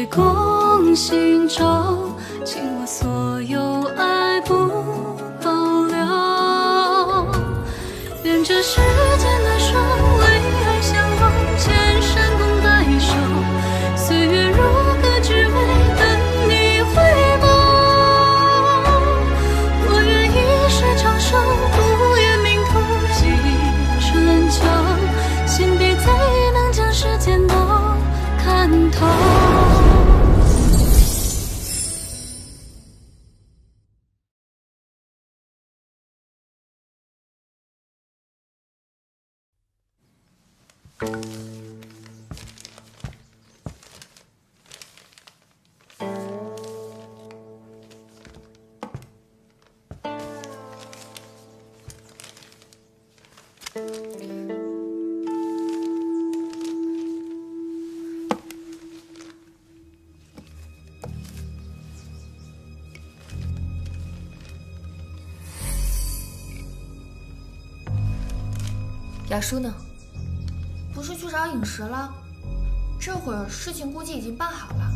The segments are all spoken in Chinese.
共行舟，倾我所有爱不保留。愿这世间的双为爱相望，千山共白首。岁月如歌，只为等你回眸。我愿一世长寿，不愿命途几春秋。心底最能将世间都看透。 雅叔呢？不是去找饮食了？这会儿事情估计已经办好了。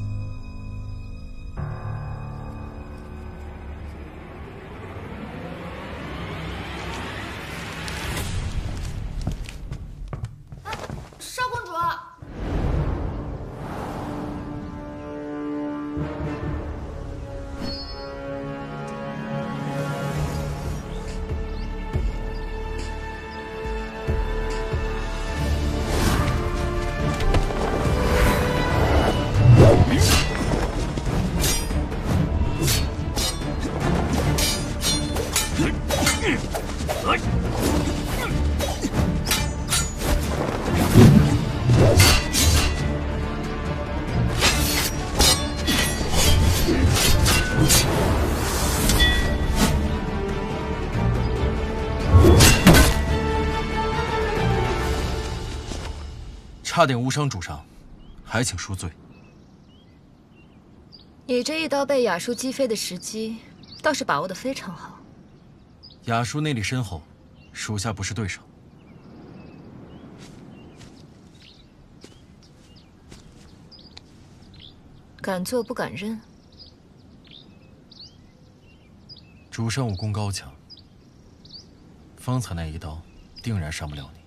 哎，少公主！ 差点误伤主上，还请恕罪。 你这一刀被雅叔击飞的时机，倒是把握得非常好。 雅叔内力深厚，属下不是对手。 敢做不敢认。 主上武功高强，方才那一刀，定然伤不了你。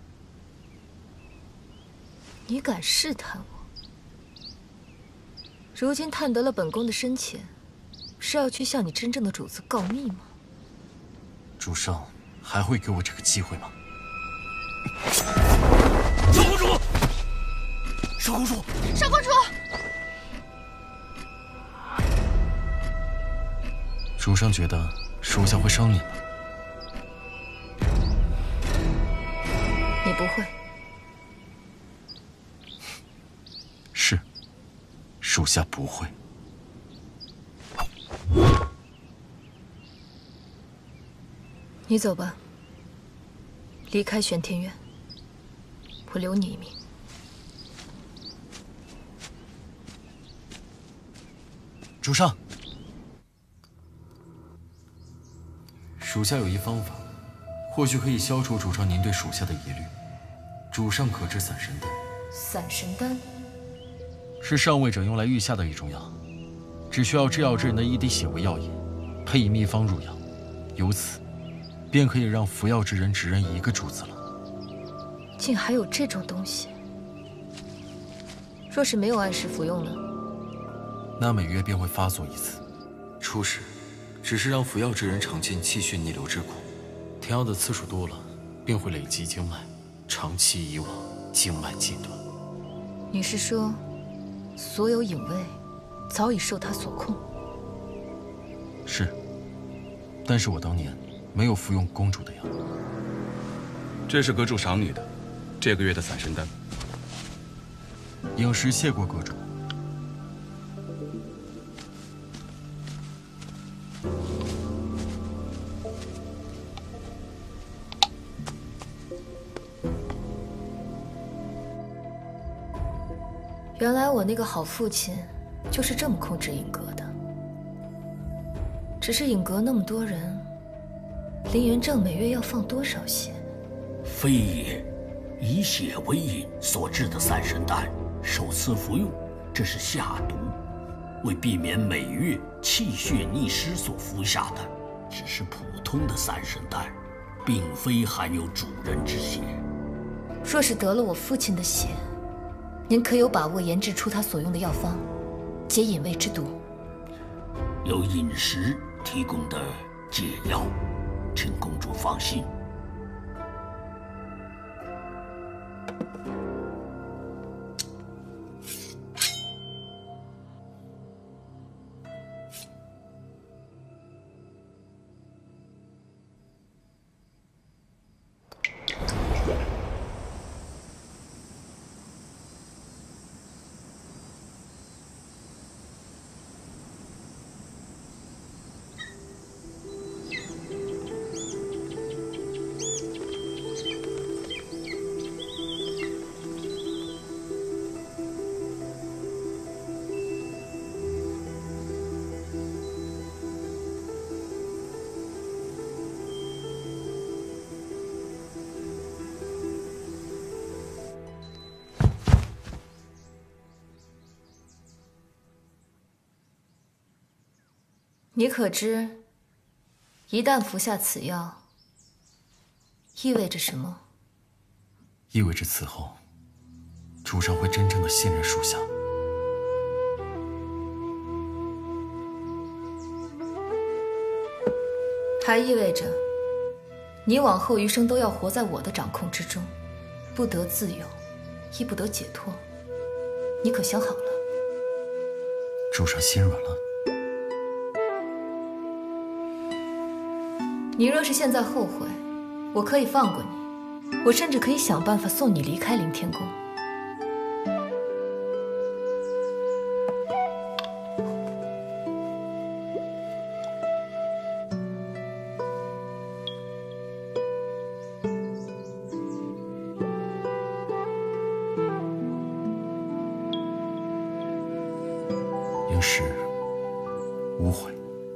你敢试探我？如今探得了本宫的深浅，是要去向你真正的主子告密吗？ 主上还会给我这个机会吗？ 少公主，少公主， 少公主！ 主上觉得属下会伤你吗？ 你不会。 是，属下不会。 你走吧，离开玄天院，我留你一命。 主上，属下有一方法，或许可以消除主上您对属下的疑虑。主上可知散神丹？ 散神丹是上位者用来御下的一种药，只需要制药之人的一滴血为药引，配以秘方入药，由此便可以让服药之人只认一个主子了。 竟还有这种东西！若是没有按时服用呢？ 那每月便会发作一次。初时，只是让服药之人尝尽气血逆流之苦，填药的次数多了，便会累积经脉，长期以往，经脉尽断。 你是说，所有隐卫早已受他所控？ 是，但是我当年没有服用公主的药。 这是阁主赏你的，这个月的散神丹。 饮食谢过阁主。 原来我那个好父亲就是这么控制影阁的。只是影阁那么多人，林元正每月要放多少血？ 非也，以血为引所制的散神丹，首次服用， 这是下毒，为避免每月气血逆失所服下的，只是普通的三神丹，并非含有主人之血。 若是得了我父亲的血，您可有把握研制出他所用的药方，解隐卫之毒？ 有饮食提供的解药，请公主放心。 你可知，一旦服下此药，意味着什么？ 意味着此后，主上会真正的信任属下。 还意味着，你往后余生都要活在我的掌控之中，不得自由，亦不得解脱。你可想好了？ 主上心软了。 你若是现在后悔，我可以放过你，我甚至可以想办法送你离开凌天宫。 应是无悔。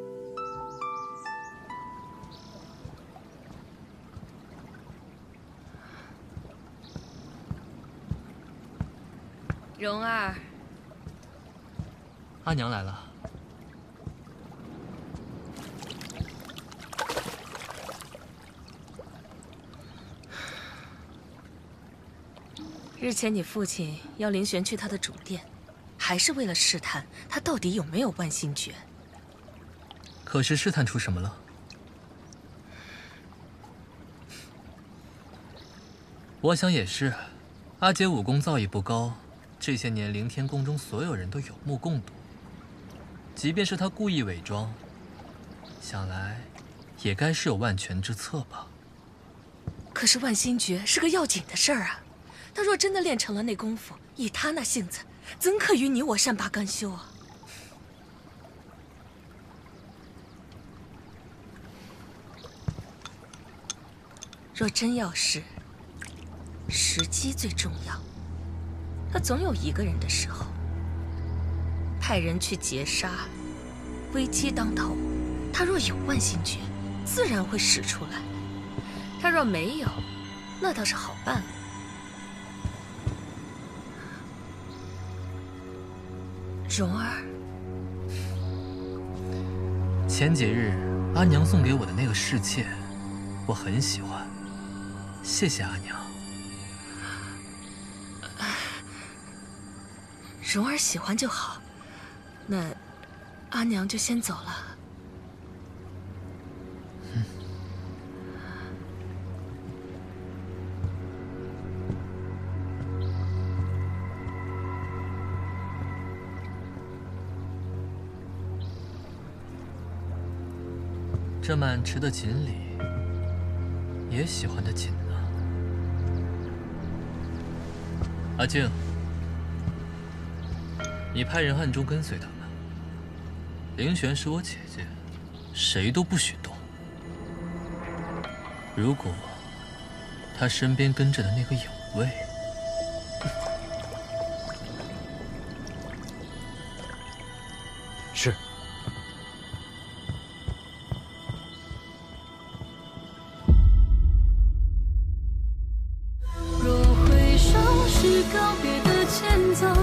蓉儿， 阿娘来了。 日前你父亲要林玄去他的主殿，还是为了试探他到底有没有万心诀。 可是试探出什么了？我想也是，阿姐武功造诣不高。这些年，凌天宫中所有人都有目共睹。即便是他故意伪装，想来也该是有万全之策吧。 可是万心诀是个要紧的事儿啊，他若真的练成了那功夫，以他那性子，怎可与你我善罢甘休啊？若真要试，时机最重要。他总有一个人的时候，派人去劫杀，危机当头，他若有万心诀，自然会使出来；他若没有，那倒是好办了。蓉儿， 前几日阿娘送给我的那个侍妾，我很喜欢，谢谢阿娘。 蓉儿喜欢就好，那阿娘就先走了。 这满池的锦鲤，也喜欢的紧呢。阿静。你派人暗中跟随他们。凌玄是我姐姐，谁都不许动。如果他身边跟着的那个影卫， 是。 若回首是告别的前奏。